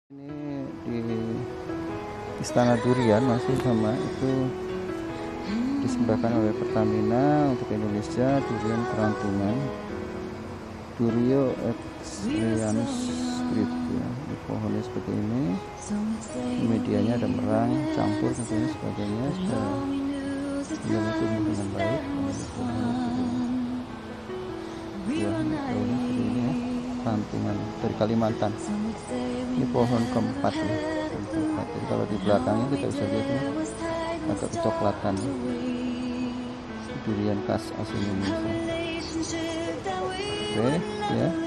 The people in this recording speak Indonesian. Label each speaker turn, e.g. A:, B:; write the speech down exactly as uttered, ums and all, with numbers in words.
A: Ini di Istana Durian masih sama itu disembahkan oleh Pertamina untuk Indonesia. Durian kerantungan Durio extrianus Street ya. Di pohonnya seperti ini, medianya ada merang campur tentunya sebagainya sudah sudah tumbuh dengan baik. Buahnya daunnya seperti ini ya, kerantungan dari Kalimantan. Ini pohon keempat ya, pohon keempat. Jadi kalau di belakangnya kita bisa lihat nih, agak kecoklatan ya. Durian khas asli Indonesia. Oke ya.